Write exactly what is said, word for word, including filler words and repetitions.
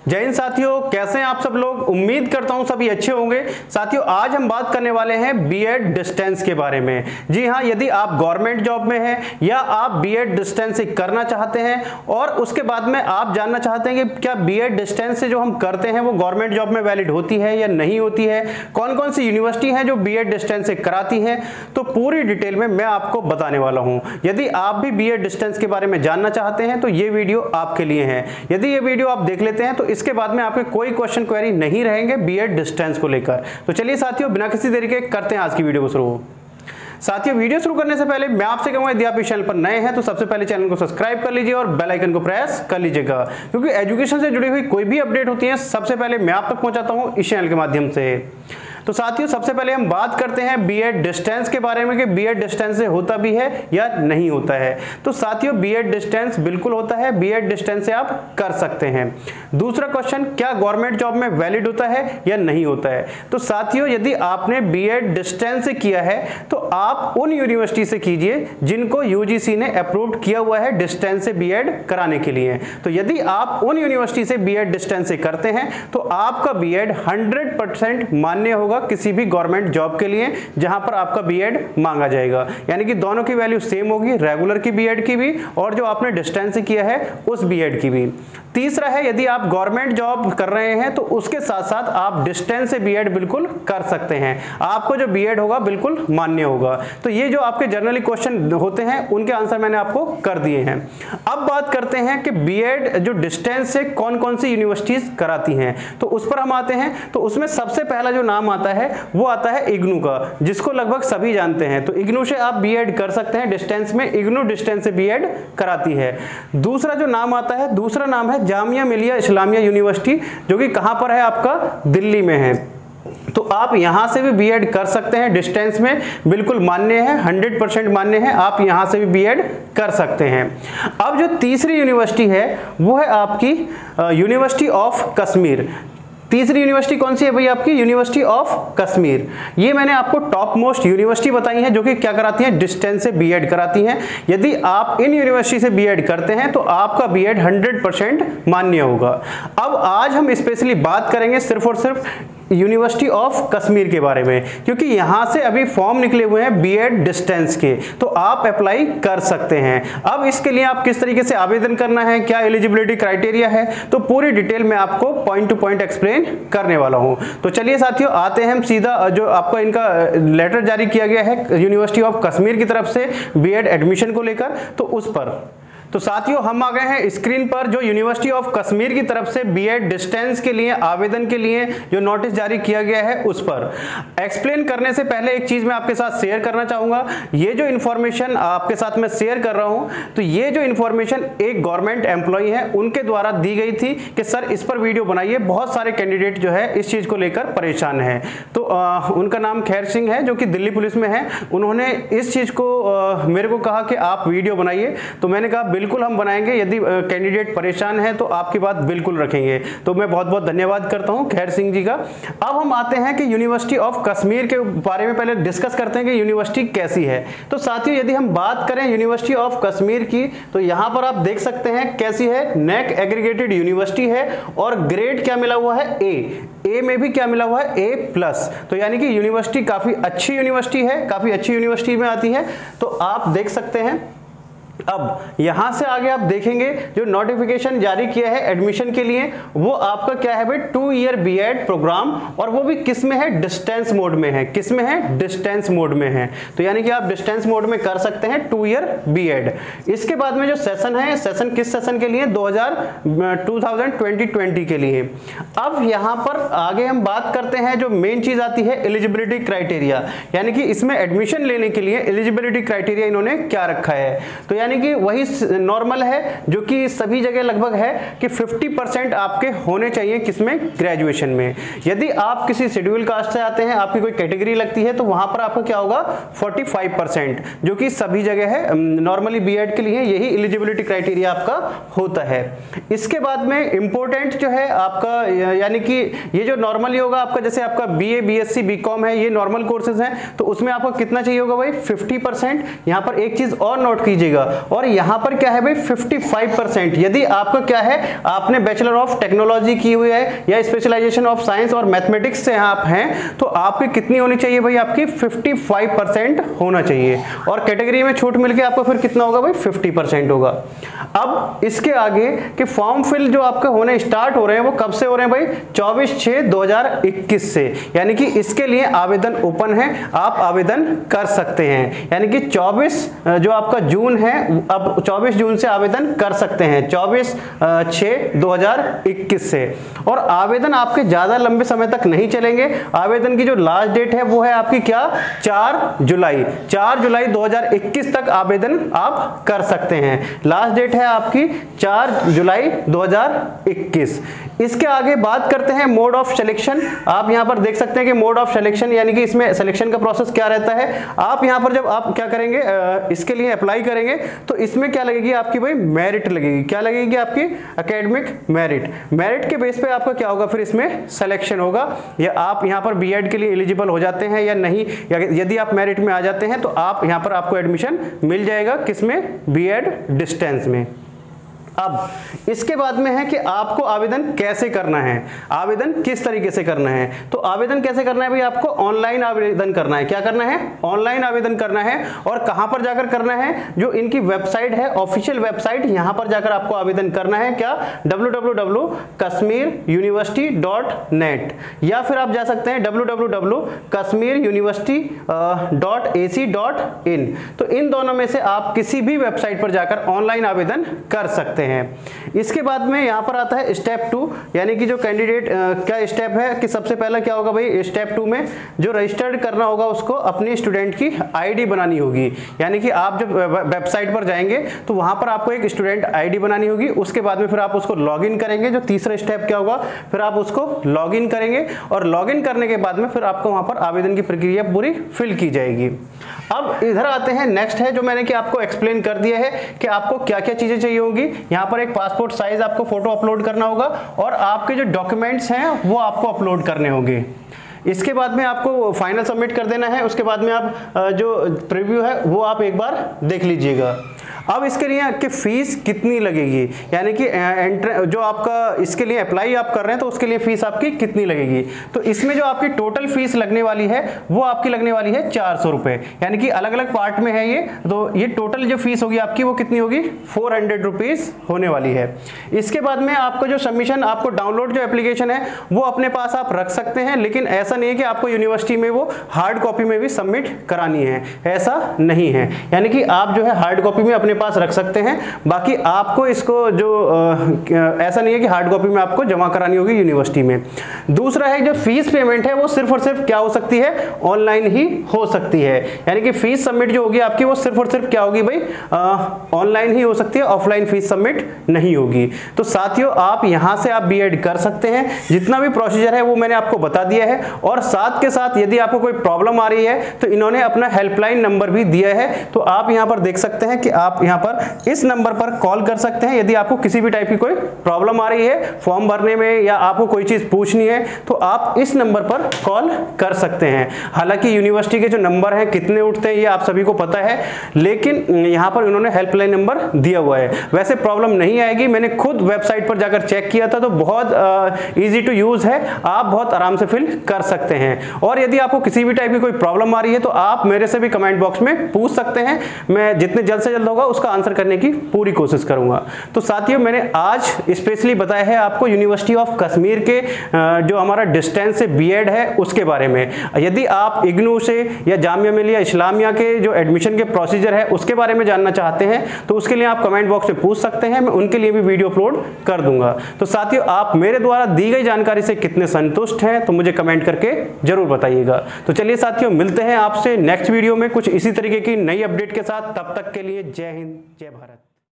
जय हिंद साथियों, कैसे हैं आप सब लोग। उम्मीद करता हूं सभी अच्छे होंगे। साथियों, आज हम बात करने वाले हैं बीएड डिस्टेंस के बारे में। जी हां, यदि आप गवर्नमेंट जॉब में हैं या आप बीएड डिस्टेंस से करना चाहते हैं और उसके बाद में आप जानना चाहते हैं कि क्या बीएड डिस्टेंस से जो हम करते हैं वो गवर्नमेंट जॉब में वैलिड होती है या नहीं होती है, कौन कौन सी यूनिवर्सिटी हैं जो बीएड डिस्टेंस से कराती हैं, तो पूरी डिटेल में मैं आपको बताने वाला हूं। यदि आप भी बीएड डिस्टेंस के बारे में जानना चाहते हैं तो ये वीडियो आपके लिए है। यदि ये वीडियो आप देख लेते हैं तो इसके बाद में आपके कोई क्वेश्चन क्वेरी नहीं रहेंगे बीएड डिस्टेंस को लेकर। तो चलिए साथियों, बिना किसी देरी के करते हैं आज की वीडियो को शुरू। साथियों, वीडियो शुरू करने से पहले मैं आपसे कहूंगा, यदि आप इस चैनल पर नए हैं तो सबसे पहले चैनल को सब्सक्राइब कर लीजिए और बेल आइकन को प्रेस कर लीजिएगा, क्योंकि एजुकेशन से जुड़ी हुई कोई भी अपडेट होती है सबसे पहले मैं आप तक पहुंचाता हूं इस चैनल के माध्यम से। तो साथियों, सबसे पहले हम बात करते हैं बीएड डिस्टेंस के बारे में कि बीएड डिस्टेंस से होता भी है या नहीं होता है। तो साथियों, बीएड डिस्टेंस बिल्कुल होता है, बीएड डिस्टेंस से आप कर सकते हैं। दूसरा क्वेश्चन, क्या गवर्नमेंट जॉब में वैलिड होता है या नहीं होता है। तो साथियों, यदि आपने बीएड डिस्टेंस से किया है तो आप उन यूनिवर्सिटी से कीजिए जिनको यूजीसी ने अप्रूव किया हुआ है डिस्टेंस से बीएड कराने के लिए। तो यदि आप उन यूनिवर्सिटी से बीएड डिस्टेंस से करते हैं तो आपका बीएड हंड्रेड परसेंट मान्य होगा किसी भी गवर्नमेंट जॉब के लिए जहां पर आपका बीएड मांगा जाएगा। यानी कि दोनों की वैल्यू सेम होगी, रेगुलर की बीएड की भी और जो आपने डिस्टेंस से किया है उस बीएड की भी। तीसरा है, यदि आप गवर्नमेंट जॉब कर रहे हैं तो उसके साथ साथ आप डिस्टेंस से बीएड बिल्कुल कर सकते हैं, आपको जो बीएड होगा बिल्कुल मान्य होगा। तो ये जो आपके जनरली क्वेश्चन होते हैं उनके आंसर मैंने आपको कर दिए हैं। अब बात करते हैं कि बीएड जो डिस्टेंस से कौन कौन सी यूनिवर्सिटीज कराती हैं, तो उस पर हम आते हैं। तो उसमें सबसे पहला जो नाम आता है वो आता है इग्नू का, जिसको लगभग सभी जानते हैं। तो इग्नू से आप बीएड कर सकते हैं डिस्टेंस में, इग्नू डिस्टेंस से बीएड कराती है। दूसरा जो नाम आता है, दूसरा नाम है जामिया मिलिया इस्लामिया यूनिवर्सिटी, जो कि कहां पर है, आपका दिल्ली में है। तो आप यहां से भी बीएड कर सकते हैं डिस्टेंस में, बिल्कुल मान्य है, हंड्रेड परसेंट मान्य है, आप यहां से भी बीएड कर सकते हैं। अब जो तीसरी यूनिवर्सिटी है वो है आपकी यूनिवर्सिटी ऑफ कश्मीर। तीसरी यूनिवर्सिटी कौन सी है भाई, आपकी यूनिवर्सिटी ऑफ कश्मीर। ये मैंने आपको टॉप मोस्ट यूनिवर्सिटी बताई है जो कि क्या कराती हैं, डिस्टेंस से बीएड कराती हैं। यदि आप इन यूनिवर्सिटी से बीएड करते हैं तो आपका बीएड हंड्रेड परसेंट मान्य होगा। अब आज हम स्पेशली बात करेंगे सिर्फ और सिर्फ यूनिवर्सिटी ऑफ कश्मीर के बारे में, क्योंकि यहां से अभी फॉर्म निकले हुए हैं बीएड डिस्टेंस के, तो आप अप्लाई कर सकते हैं। अब इसके लिए आप किस तरीके से आवेदन करना है, क्या एलिजिबिलिटी क्राइटेरिया है, तो पूरी डिटेल में आपको पॉइंट टू पॉइंट एक्सप्लेन करने वाला हूं। तो चलिए साथियों, आते हैं हम सीधा, जो आपका इनका लेटर जारी किया गया है यूनिवर्सिटी ऑफ कश्मीर की तरफ से बीएड एडमिशन को लेकर, तो उस पर। तो साथियों, हम आ गए हैं स्क्रीन पर जो यूनिवर्सिटी ऑफ कश्मीर की तरफ से बीएड डिस्टेंस के लिए आवेदन के लिए जो नोटिस जारी किया गया है उस पर। एक्सप्लेन करने से पहले एक चीज मैं आपके साथ शेयर करना चाहूंगा। ये जो इन्फॉर्मेशन आपके साथ मैं शेयर कर रहा हूं, तो ये जो इन्फॉर्मेशन एक गवर्नमेंट एम्प्लॉय है उनके द्वारा दी गई थी कि सर इस पर वीडियो बनाइए, बहुत सारे कैंडिडेट जो है इस चीज को लेकर परेशान है। तो आ, उनका नाम खैर सिंह है जो कि दिल्ली पुलिस में है। उन्होंने इस चीज को आ, मेरे को कहा कि आप वीडियो बनाइए, तो मैंने कहा बिल्कुल हम बनाएंगे, यदि कैंडिडेट परेशान है तो आपकी बात बिल्कुल रखेंगे। तो मैं बहुत बहुत धन्यवाद करता हूं खैर सिंह जी का। अब हम आते हैं कि यूनिवर्सिटी ऑफ कश्मीर के बारे में पहले डिस्कस करते हैं कि यूनिवर्सिटी कैसी है। तो साथियों, यदि हम बात करें यूनिवर्सिटी ऑफ कश्मीर की, तो यहां पर आप देख सकते हैं कैसी है, नेक एग्रीगेटेड यूनिवर्सिटी है और ग्रेड क्या मिला हुआ है, ए ए में भी क्या मिला हुआ है, ए प्लस। तो यानी कि यूनिवर्सिटी काफी अच्छी यूनिवर्सिटी है, काफी अच्छी यूनिवर्सिटी में आती है। तो आप देख सकते हैं। अब यहां से आगे आप देखेंगे जो नोटिफिकेशन जारी किया है एडमिशन के लिए, वो आपका क्या है भाई, टू ईयर बीएड प्रोग्राम, और वो भी किस में है, डिस्टेंस मोड में है। किस में है, डिस्टेंस मोड में है। तो यानी कि आप डिस्टेंस मोड में कर सकते हैं टू ईयर बीएड। इसके बाद में जो सेशन है, सेशन किस सेशन के लिए, दो हज़ार बीस के लिए। अब यहां पर आगे हम बात करते हैं, जो मेन चीज आती है एलिजिबिलिटी क्राइटेरिया, यानी कि इसमें एडमिशन लेने के लिए एलिजिबिलिटी क्राइटेरिया इन्होंने क्या रखा है। तो यानी कि वही नॉर्मल है जो कि सभी जगह लगभग है कि पचास परसेंट आपके होने चाहिए किसमें, ग्रेजुएशन में। यदि आप किसी शेड्यूल कास्ट से आते हैं, आपकी कोई कैटेगरी लगती है, तो वहां पर आपको क्या होगा, पैंतालीस परसेंट, जो कि सभी जगह है। नॉर्मली बीएड के लिए यही एलिजिबिलिटी क्राइटेरिया आपका होता है। इसके बाद में इंपॉर्टेंट जो है आपका, यानी कि ये जो नॉर्मली होगा आपका, जैसे आपका बीए, बीएससी, बीकॉम है, ये नॉर्मल कोर्सेज हैं, तो उसमें आपको कितना चाहिए होगा भाई, पचास परसेंट। यहां पर एक चीज और नोट कीजिएगा, और यहाँ पर क्या है भाई पचपन परसेंट। यदि आपका क्या है, आपने बैचलर ऑफ टेक्नोलॉजी की हुई है या स्पेशलाइजेशन ऑफ साइंस और मैथमेटिक्स से आप हैं तो आपकी कितनी होनी चाहिए भाई, आपकी पचपन परसेंट होना चाहिए। और कैटेगरी में छूट मिलके आपको फिर कितना होगा भाई, पचास परसेंट होगा। अब इसके आगे कि फॉर्म फिल जो आपके होने स्टार्ट हो रहे हैं वो कब से हो रहे हैं भाई, चौबीस छह दो हज़ार इक्कीस से, यानी कि इसके लिए आवेदन ओपन है, आप आवेदन कर सकते हैं। यानी कि चौबीस जो आपका जून है, अब चौबीस जून से आवेदन कर सकते हैं, चौबीस छह दो हज़ार इक्कीस से। और आवेदन आपके ज्यादा लंबे समय तक नहीं चलेंगे। आवेदन की जो लास्ट डेट है वो है आपकी क्या, चार जुलाई, चार जुलाई दो हज़ार इक्कीस तक आवेदन आप कर सकते हैं। लास्ट डेट है आपकी चार जुलाई दो हज़ार इक्कीस। इसके आगे बात करते हैं मोड ऑफ सिलेक्शन। आप यहां पर देख सकते हैं कि मोड ऑफ सिलेक्शन यानी कि इसमें सिलेक्शन का प्रोसेस क्या रहता है। आप यहां पर जब आप क्या करेंगे, इसके लिए अप्लाई करेंगे तो इसमें क्या लगेगी आपकी भाई, मेरिट लगेगी। क्या लगेगी आपकी, एकेडमिक मेरिट। मेरिट के बेस पे आपका क्या होगा, फिर इसमें सिलेक्शन होगा, या आप यहां पर बीएड के लिए एलिजिबल हो जाते हैं या नहीं। या यदि आप मेरिट में आ जाते हैं तो आप यहां पर आपको एडमिशन मिल जाएगा, किसमें, बीएड डिस्टेंस में। अब इसके बाद में है कि आपको आवेदन कैसे करना है, आवेदन किस तरीके से करना है। तो आवेदन कैसे करना है भाई, आपको ऑनलाइन आवेदन करना है। क्या करना है, ऑनलाइन आवेदन करना है। और कहां पर जाकर करना है, जो इनकी वेबसाइट है, ऑफिशियल वेबसाइट, यहां पर जाकर आपको आवेदन करना है। क्या, W W W dot Kashmir university dot net, या फिर आप जा सकते हैं W W W dot Kashmir university dot A C dot in. तो इन दोनों में से आप किसी भी वेबसाइट पर जाकर ऑनलाइन आवेदन कर सकते हैं। हैं। इसके बाद में यहां पर आता है स्टेप टू, यानी कि जो कैंडिडेट क्या स्टेप है कि सबसे पहला क्या होगा भाई, स्टेप टू में जो रजिस्टर्ड करना होगा उसको अपनी स्टूडेंट की आईडी बनानी होगी। यानी कि आप जब वेबसाइट पर जाएंगे तो वहां पर आपको एक स्टूडेंट आईडी बनानी होगी। उसके बाद में फिर आप उसको लॉगिन करेंगे। जो तीसरा स्टेप क्या होगा, फिर आप उसको लॉगिन करेंगे और लॉगिन करने के बाद में फिर आपको वहां पर आवेदन की प्रक्रिया पूरी फिल की जाएगी। अब इधर आते हैं, नेक्स्ट है जो मैंने कि आपको एक्सप्लेन कर दिया है कि आपको क्या क्या चीजें चाहिए होगी। यहाँ पर एक पासपोर्ट साइज आपको फोटो अपलोड करना होगा और आपके जो डॉक्यूमेंट्स हैं वो आपको अपलोड करने होंगे। इसके बाद में आपको फाइनल सबमिट कर देना है। उसके बाद में आप जो प्रीव्यू है वो आप एक बार देख लीजिएगा। अब इसके लिए आपकी फीस कितनी लगेगी, यानी कि एंट्र जो आपका इसके लिए अप्लाई आप कर रहे हैं तो उसके लिए फीस आपकी कितनी लगेगी। तो इसमें जो आपकी टोटल फीस लगने वाली है वो आपकी लगने वाली है चार सौ रुपए, यानी कि अलग अलग पार्ट में है ये। तो ये टोटल जो फीस होगी आपकी वो कितनी होगी, फोर हंड्रेड रुपीज होने वाली है। इसके बाद में आपका जो सबमिशन, आपको डाउनलोड जो एप्लीकेशन है वो अपने पास आप रख सकते हैं, लेकिन ऐसा नहीं है कि आपको यूनिवर्सिटी में वो हार्ड कॉपी में भी सबमिट करानी है, ऐसा नहीं है। यानी कि आप जो है हार्ड कॉपी में अपने पास रख सकते हैं, बाकी आपको इसको जो आ, ऐसा नहीं है कि हार्ड कॉपी में आपको जमा करानी होगी यूनिवर्सिटी में। दूसरा है जो फीस पेमेंट है वो सिर्फ और सिर्फ क्या हो सकती है, ऑनलाइन ही हो सकती है। यानी कि फीस सबमिट जो होगी आपकी वो सिर्फ और सिर्फ क्या होगी भाई, ऑनलाइन ही हो सकती है, ऑफलाइन फीस सबमिट नहीं होगी। तो साथियों आप यहां से आप बीएड कर सकते हैं। जितना भी प्रोसीजर है वो मैंने आपको बता दिया है। और साथ के साथ यदि आपको कोई प्रॉब्लम आ रही है तो इन्होंने अपना हेल्पलाइन नंबर भी दिया है, तो आप यहां पर देख सकते हैं कि आप यहां पर इस नंबर पर कॉल कर सकते हैं। यदि आपको किसी भी टाइप की कोई प्रॉब्लम आ रही है फॉर्म भरने में या आपको कोई चीज पूछनी है तो आप इस नंबर पर कॉल कर सकते हैं। हालांकि यूनिवर्सिटी के जो नंबर हैं कितने उठते हैं ये आप सभी को पता है, लेकिन यहां पर उन्होंने हेल्पलाइन नंबर दिया हुआ है। वैसे प्रॉब्लम नहीं आएगी, मैंने खुद वेबसाइट पर जाकर चेक किया था तो बहुत ईजी टू यूज है, आप बहुत आराम से फिल कर सकते हैं। और यदि आपको किसी भी टाइप की कोई प्रॉब्लम आ रही है तो आप मेरे से भी कमेंट बॉक्स में पूछ सकते हैं, मैं जितने जल्द से जल्द होगा उसका आंसर करने की पूरी कोशिश करूंगा। तो साथियों मैंने आज स्पेशली बताया है आपको यूनिवर्सिटी ऑफ कश्मीर के जो हमारा डिस्टेंस से बीएड है उसके बारे में। यदि आप इग्नू से या जामिया मिलिया इस्लामिया के जो एडमिशन के प्रोसीजर है उसके बारे में जानना चाहते हैं तो उसके लिए आप कमेंट बॉक्स में पूछ सकते हैं, मैं उनके लिए भी वीडियो अपलोड कर दूंगा। तो साथियों आप मेरे द्वारा दी गई जानकारी से कितने संतुष्ट हैं तो मुझे कमेंट करके जरूर बताइएगा। तो चलिए साथियों मिलते हैं आपसे नेक्स्ट वीडियो में कुछ इसी तरीके की नई अपडेट के साथ। तब तक के लिए जय हिंद, जय भारत।